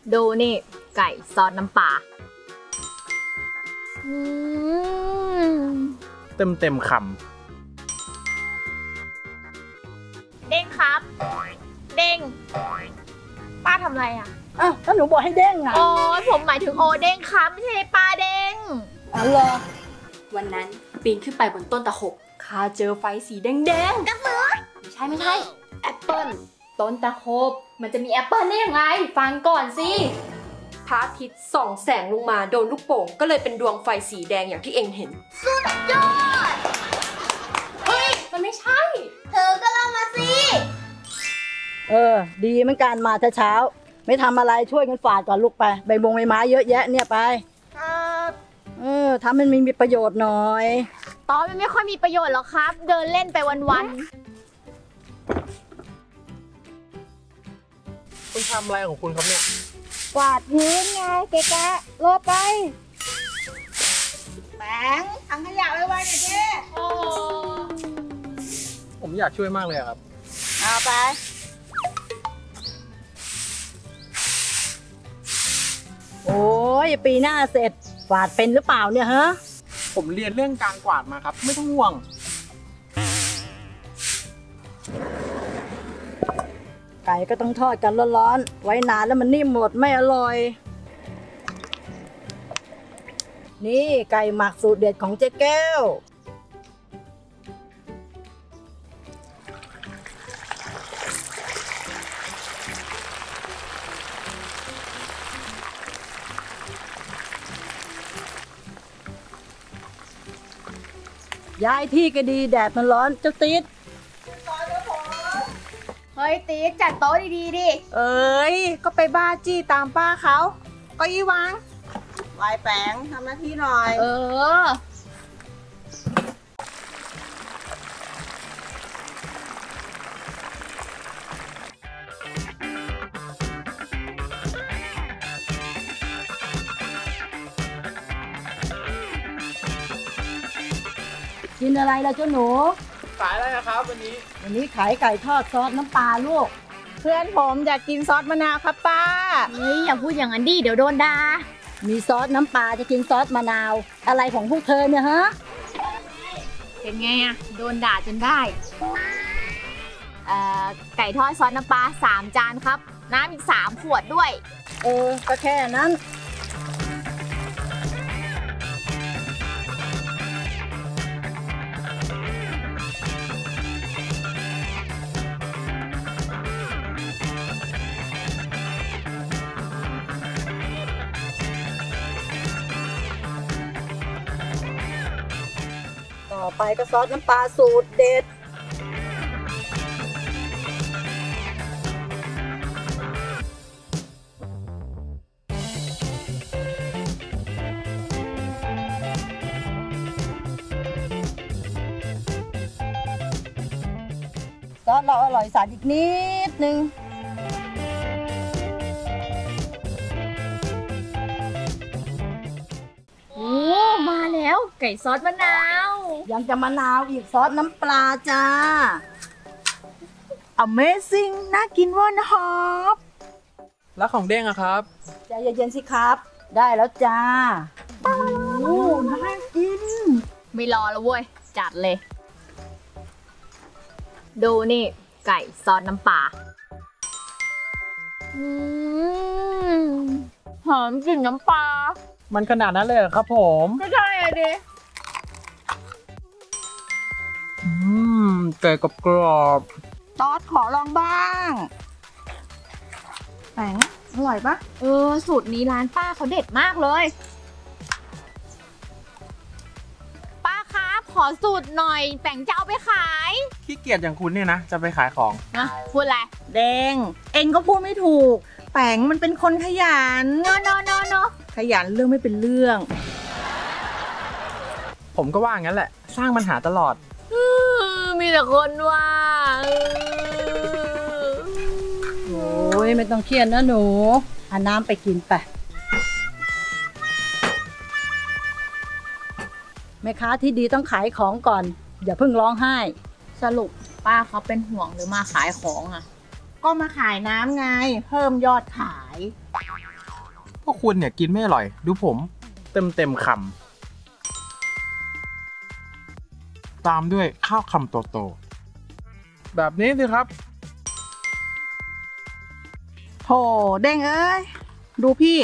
ดูนี่ไก่ซอสน้ำปลาเต็มคเด้งครับ เด้งป้าทำอะไรอ่ะอ้าวก็หนูบอกให้เด้งอ่ะโอ้ยผมหมายถึงโอเด้งครับไม่ใช่ป้าเด้งอ๋อเหรอวันนั้นปีนขึ้นไปบนต้นตะขบข้าเจอไฟสีแดงๆกระสือไม่ใช่แอปเปิ้ลต้นตะขบมันจะมีแอปเปิ้ลได้ยังไงฟังก่อนสิพระอาทิตย์ส่องแสงลงมาโดนลูกโป่งก็เลยเป็นดวงไฟสีแดงอย่างที่เองเห็นสุดยอดเฮ้ยมันไม่ใช่เธอก็เล่ามาสิดีเหมือนกันมาเช้าไม่ทำอะไรช่วยกันฝาดก่อนลูกไปใบไม้เยอะแยะเนี่ยไปทำมันมีประโยชน์หน่อยตอนมันไม่ค่อยมีประโยชน์หรอกครับ เดินเล่นไปวันำคุณทำอะไรของคุณครับเนี่ยกวาดพื้นไงเกะกะโลไปแบงถังขยะไว้หน่อยเจ๊ผมอยากช่วยมากเลยครับเอาไปโอ้ยปีหน้าเสร็จกวาดเป็นหรือเปล่าเนี่ยฮะผมเรียนเรื่องการกวาดมาครับไม่ต้องห่วงไก่ก็ต้องทอดกันร้อนๆไว้นานแล้วมันนิ่มหมดไม่อร่อยนี่ไก่หมักสูตรเด็ดของเจ๊แก้วย้ายที่ก็ดีแดดมันร้อนเจ้าติ๊ดเฮ้ยตีจัดโต๊ะดีๆดิเอ้ยก็ไปบ้าจี้ตามป้าเขาก็ยี่วางวายแปงทำหน้าที่หน่อยกินอะไรล่ะเจ้าหนูขายอะไรครับวันนี้ขายไก่ทอดซอสน้ำปลาลูกเพื่อนผมอยากกินซอสมะนาวครับป้าเฮ้ยอย่าพูดอย่างนั้นดิเดี๋ยวโดนด่ามีซอสน้ำปลาจะกินซอสมะนาวอะไรของพวกเธอเนี่ยฮะเป็นไงอะโดนด่าจนได้ไก่ทอดซอสน้ำปลา3 จานครับน้ำอีก3 ขวดด้วยก็แค่นั้นต่อไปก็ซอสน้ำปลาสูตรเด็ดซอสเราอร่อยสาดอีกนิดนึงมาแล้วไก่ซอสมะนาวยังจะมะนาวอีกซอสน้ำปลาจ้า Amazing น่ากินว่านฮอปแล้วของเด้งอะครับใจเย็นๆสิครับได้แล้วจ้าโอ้น่ากินไม่รอแล้วเว้ยจัดเลยดูนี่ไก่ซอสน้ำปลาหอมกลิ่นน้ำปลามันขนาดนั้นเลยเหรอครับผมก็ใช่อะดิไก่กรอบตอดขอลองบ้างแปงอร่อยปะสูตรนี้ร้านป้าเขาเด็ดมากเลยป้าครับขอสูตรหน่อยแป่งจะเอาไปขายขี้เกียจอย่างคุณเนี่ยนะจะไปขายของนะพูดอะไรแดงเองก็พูดไม่ถูกแปงมันเป็นคนขยันเนาะขยันเรื่องไม่เป็นเรื่องผมก็ว่างั้นแหละสร้างปัญหาตลอดมีแต่คนว่าโอ้ยไม่ต้องเครียดนะหนูเอาน้ำไปกินไปแม่ค้าที่ดีต้องขายของก่อนอย่าเพิ่งร้องไห้สรุปป้าเขาเป็นห่วงหรือมาขายของอ่ะก็มาขายน้ำไงเพิ่มยอดขายพวกคุณเนี่ยกินไม่อร่อย ดูผมเต็มคำตามด้วยข้าวคำโตๆแบบนี้สิครับโถเด้งเอ้ย ดูพี่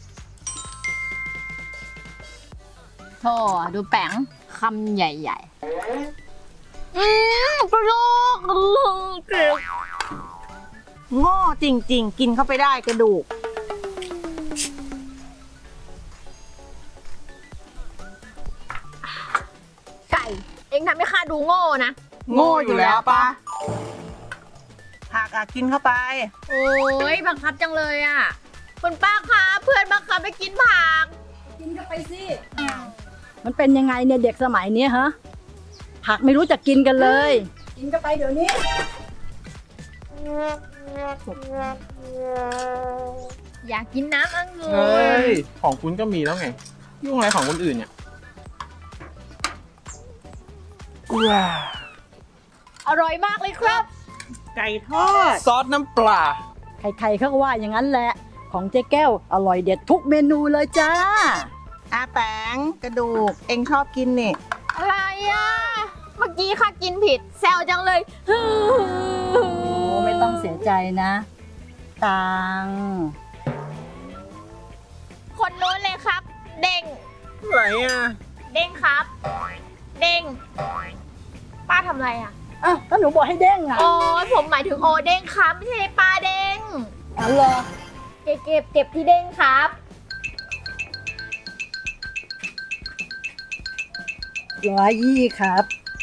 โธ่ดูแป้งคำใหญ่กระโดกเจ็บโง่จริงๆ กินเข้าไปได้กระดูกไก่ เองทำให้ข้าดูโง่นะโง่อยู่แล้วปะผักกินเข้าไปโอ้ยบังคับจังเลยอ่ะคุณป้าคะเพื่อนบังคับให้กินผักกินเข้าไปสิ มันเป็นยังไงเนี่ยเด็กสมัยนี้ฮะ ผักไม่รู้จักกินกันเลย กินเข้าไปเดี๋ยวนี้อยากกินน้ำองุ่เฮ้นย ของคุณก็มีแล้วไง ยุ่งอะไรของคนอื่นเนี่ยว้าอร่อยมากเลยครับไก่ทอดซอสน้ำปลาใครๆเขาก็ว่าอย่างนั้นแหละ ของเจ๊แก้วอร่อยเด็ดทุกเมนูเลยจ้าแป้งกระดูก เอ็งชอบกินนี่อะไรอ่ะ เมื่อกี้ข้ากินผิดแซวจังเลยโอ้ไม่ต้องเสียใจนะตังคนโน้นเลยครับ เด้งไหนอ่ะเด้งครับ เด้ง ป้าทำอะไรอ่ะอ่ะก็หนูบอกให้เด้งอ่ะโอ้ยผมหมายถึงโอเด้งครับไม่ใช่ปลาเด้งอ๋อเหรอเก็บที่เด้งครับ 120ครับ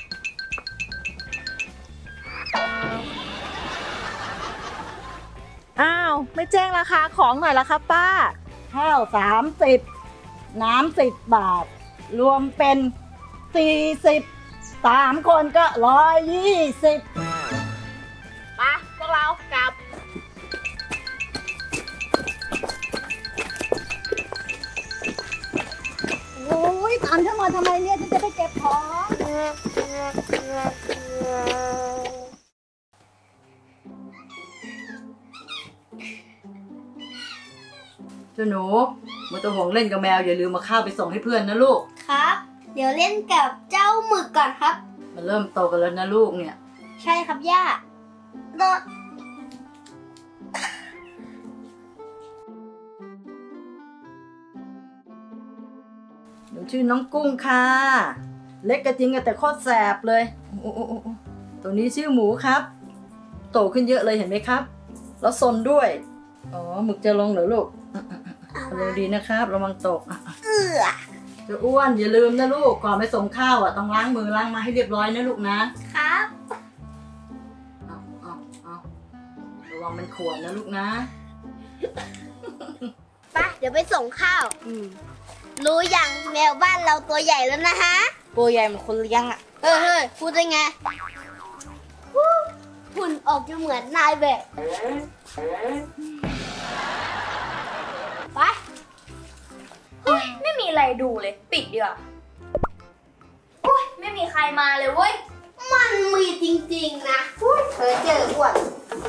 อ้าว ไม่แจ้งราคาของหน่อยละครับป้าข้าว30 น้ำ10 บาท รวมเป็น40 3 คนก็120 ไปพวกเรากลับโอ้ยตามฉันมาทำไมเนี่ยฉันจะไปเก็บของ เจ้าหนูมาตัวหงเล่นกับแมวอย่าลืมมาข้าวไปส่งให้เพื่อนนะลูกครับ เดี๋ยวเล่นกับเจ้าหมึกก่อนครับมันเริ่มโตกันแล้วนะลูกเนี่ยใช่ครับย่าโดดหนูชื่อน้องกุ้งค่ะ เล็กกระจริงแต่โคตรแสบเลยโอ้ตัวนี้ชื่อหมูครับ โตขึ้นเยอะเลยเห็นไหมครับ แล้วซนด้วย อ๋อหมึกจะลงเหรอลูกเร็วดีนะครับระวังตกจะอ้วนอย่าลืมนะลูกก่อนไปส่งข้าวอ่ะต้องล้างมือล้างมาให้เรียบร้อยนะลูกนะครับ เอาระวังมันขวนนะลูกนะไปเดี๋ยวไปส่งข้าวรู้ยังแมวบ้านเราตัวใหญ่แล้วนะฮะ ตัวใหญ่เหมือนคนเลี้ยงอ่ะ เฮ้ยพูดได้ไงหุ่นออกจะเหมือนนายแบบไปไม่มีอะไรดูเลย ปิดดีกว่าอุ้ยไม่มีใครมาเลยเว้ยมันมีจริงๆนะเธอเจออ้วน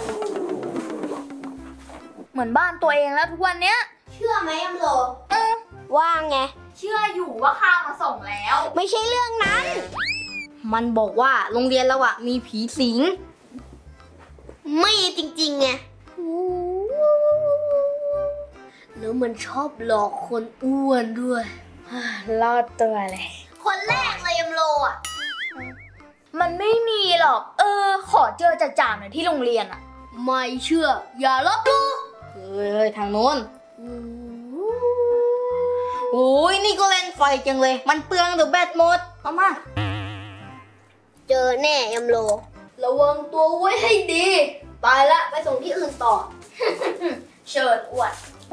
เหมือนบ้านตัวเองแล้วทุกวันเนี้ยเชื่อไหมอัมโลว่าไงเชื่ออยู่ว่าข้าวมาส่งแล้วไม่ใช่เรื่องนั้น มันบอกว่าโรงเรียนเราอะมีผีสิงไม่จริงๆไงแล้วมันชอบหลอกคนอ้วนด้วยรอดตัวเลยคนแรกเลยยมโลอะมันไม่มีหรอก ขอเจอจ่าๆหน่อยที่โรงเรียนอะไม่เชื่อ อย่าลบหลู่เฮ้ยทางโน้นโอ้ยนี่ก็เล่นไฟจังเลย มันเปลืองเดี๋ยวแบตหมด เอามา เจอแน่ยมโล ระวังตัวไว้ให้ดี ตายละไปส่งที่อื่นต่อเชิญอ้วน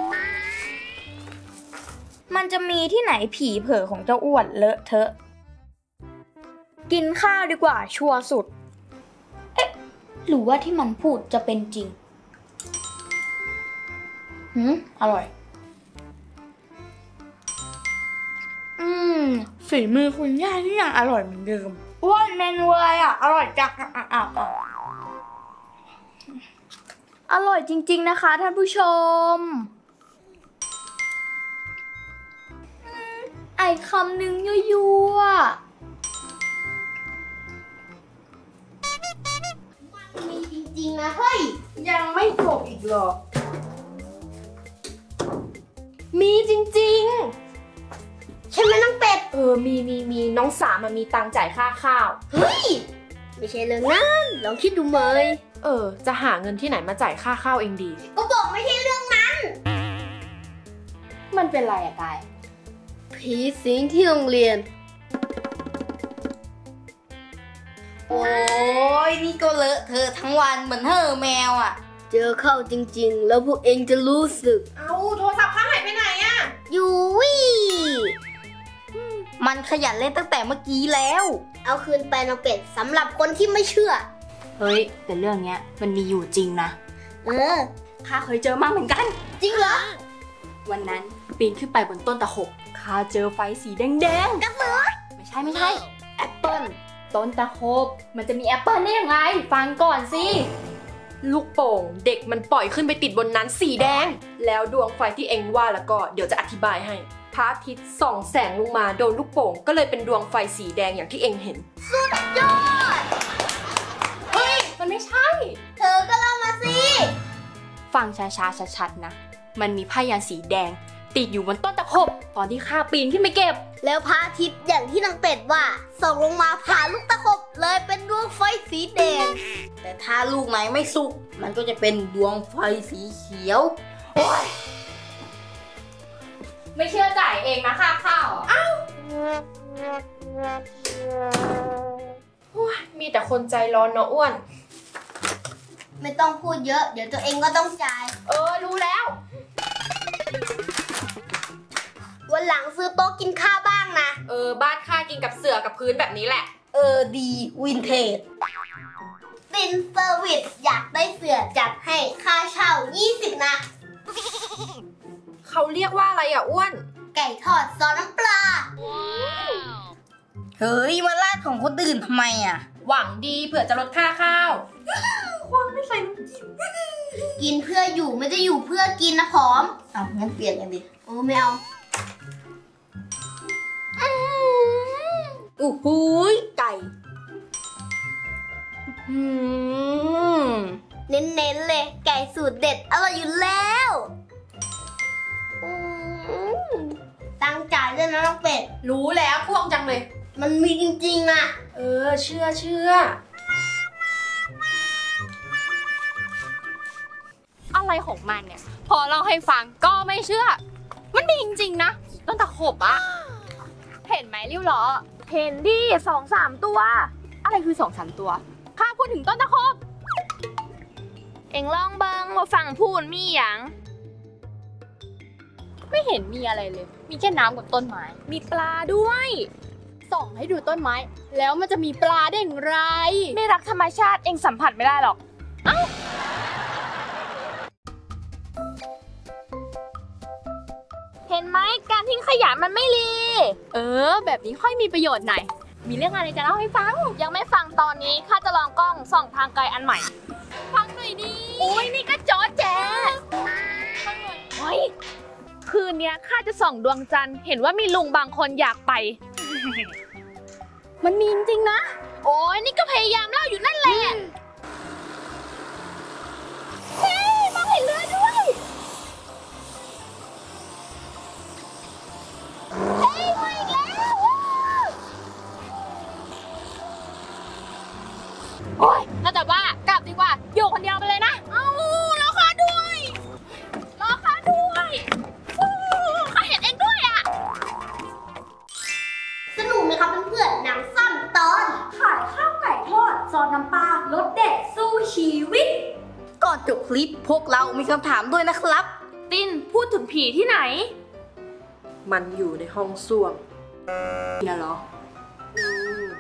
มันจะมีที่ไหนผีเผลอของเจ้าอ้วนเลอะเทอะ กินข้าวดีกว่าชัวร์สุด เอ๊ะ หรือว่าที่มันพูดจะเป็นจริง อร่อย ฝีมือคุณย่านี่ยังอร่อยเหมือนเดิมอ้วนเมนูอะไรอ่ะ อร่อยจังอร่อยจริงๆนะคะท่านผู้ชมไอคำหนึ่งยั่วๆมีจริงๆนะเฮ้ยยังไม่จบอีกเหรอมีจริงใช่ไหมน้องเป็ดๆ มีน้องสามมันมีตังค์จ่ายค่าข้าวเฮ้ย ไม่ใช่เรื่องนั้นลองคิดดูไหมจะหาเงินที่ไหนมาจ่ายค่าข้าวเองดีก็บอกไม่ใช่เรื่องนั้นมันเป็นไรอะกายผีสิงที่โรงเรียน โอ้ยนี่ก็เลอะเธอะทั้งวันเหมือนเห่อแมวอ่ะ เจอเข้าจริงๆ แล้วพวกเองจะรู้สึกเอาโทรศัพท์ข้าหายไปไหนอะอยู่วิมันขยันเล่นตั้งแต่เมื่อกี้แล้ว เอาคืนไปน้องเป็ดสำหรับคนที่ไม่เชื่อเฮ้ย แต่เรื่องเนี้ยมันมีอยู่จริงนะ ข้าเคยเจอมาเหมือนกันจริงเหรอวันนั้นปีนขึ้นไปบนต้นตะขบข้าเจอไฟสีแดงๆกระสือไม่ใช่แอปเปิ้ลต้นตะขบมันจะมีแอปเปิ้ลได้ยังไง ฟังก่อนสิลูกโป่งเด็กมันปล่อยขึ้นไปติดบนนั้นสีแดง แล้วดวงไฟที่เอ็งว่าแล้วก็เดี๋ยวจะอธิบายให้พระอาทิตย์ส่องแสงลงมาโดนลูกโป่งก็เลยเป็นดวงไฟสีแดงอย่างที่เอ็งเห็นเฮ้ย มันไม่ใช่เธอก็เล่ามาสิฟังช้าๆชัดๆนะ มันมีผ้ายันสีแดง ติดอยู่บนต้นตะขบตอนที่ข้าปีนขึ้นไปเก็บแล้วพระอาทิตย์อย่างที่นางเป็ดว่าส่องลงมาผ่านลูกตะขบเลยเป็นดวงไฟสีแดง แต่ถ้าลูกไหนไม่สุกมันก็จะเป็นดวงไฟสีเขียวไม่เชื่อจ่ายเองนะค่าข้าวอ่ะมีแต่คนใจร้อนเนาะอ้วนไม่ต้องพูดเยอะ เดี๋ยวตัวเองก็ต้องจ่ายรู้แล้ววันหลังซื้อโต๊ะกินข้าวบ้างนะบ้านข้ากินกับเสื่อกับพื้นแบบนี้แหละดีวินเทจตินเซอร์วิสอยากได้เสือจัดให้ค่าเช่า 20 นะเขาเรียกว่าอะไรอ่ะอ้วนไก่ทอดซอสน้ำปลา เฮ้ย มาลาดของคนอื่นทำไมอ่ะหวังดีเผื่อจะลดค่าข้าวกินเพื่ออยู่ไม่ได้อยู่เพื่อกินนะผอม เอางั้นเปลี่ยนกันดิไม่เอาอู้หูยไก่เน้นๆเลย ไก่สูตรเด็ดอร่อยอยู่แล้วตั้งใจด้วยนะน้องเป็ดรู้แล้วพวกจังเลยมันมีจริงๆนะเชื่ออะไรของมันเนี่ย พอเล่าให้ฟังก็ไม่เชื่อ มันมีจริงๆนะ ต้นตะขบอะเห็นไหมริ้วล้อเห็นดิ2-3 ตัวอะไรคือ2-3 ตัว ข้าพูดถึงต้นตะขบเอ็งลองเบิงว่าฝั่งพูนมีหยังไม่เห็นมีอะไรเลย มีแค่น้ำกับต้นไม้มีปลาด้วยส่องให้ดูต้นไม้ แล้วมันจะมีปลาได้อย่างไรไม่รักธรรมชาติเอ็งสัมผัสไม่ได้หรอก เห็นไหมการทิ้งขยะมันไม่ดีแบบนี้ค่อยมีประโยชน์หน่อย มีเรื่องอะไรจะเล่าให้ฟังยังไม่ฟังตอนนี้ข้าจะลองกล้องส่องทางไกลอันใหม่ฟังหน่อยดิอุ้ยนี่ก็จอแจเฮ้ยคืนเนี้ยข้าจะส่องดวงจันทร์เห็นว่ามีลุงบางคนอยากไปมันมีจริงๆนะโอ้ยนี่ก็พยายามเล่าอยู่นั่นแหละเฮ้ยมองเห็นเรือด้วยเฮ้ยมาอีกแล้วโอ้ยน่าจะว่ากลับดีกว่าอยู่คนเดียวไปเลยนะเอ้ารอข้าด้วยรอข้าด้วยข้าเห็นเองด้วยอ่ะสนุกไหมครับเพื่อนๆหนังสั้นตอนขายข้าวไก่ทอดซอสน้ำปลารสเด็ดสู้ชีวิต ก่อนจบคลิปพวกเรามีคำถามด้วยนะครับตินพูดถึงผีที่ไหนมันอยู่ในห้องส้วมเนี่ยเหรออืม